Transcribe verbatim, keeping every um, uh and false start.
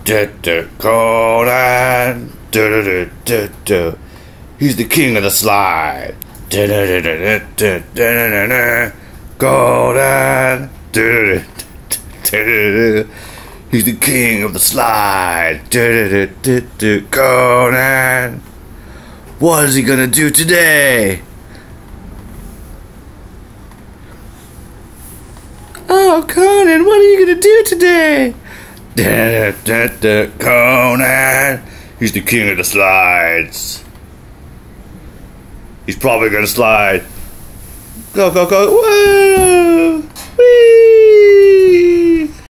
Du, du, Conan. Du, du, du, du, du. He's the king of the slide. Du, du, du, du, du, du, du, du. Conan. Du, du, du, du, du, du. He's the king of the slide. Du, du, du, du, du. Conan. What is he gonna do today? Oh, Conan, what are you gonna do today? Da, da, da, Conan. He's the king of the slides. He's probably gonna slide. Go, go, go. Whoa! Whee!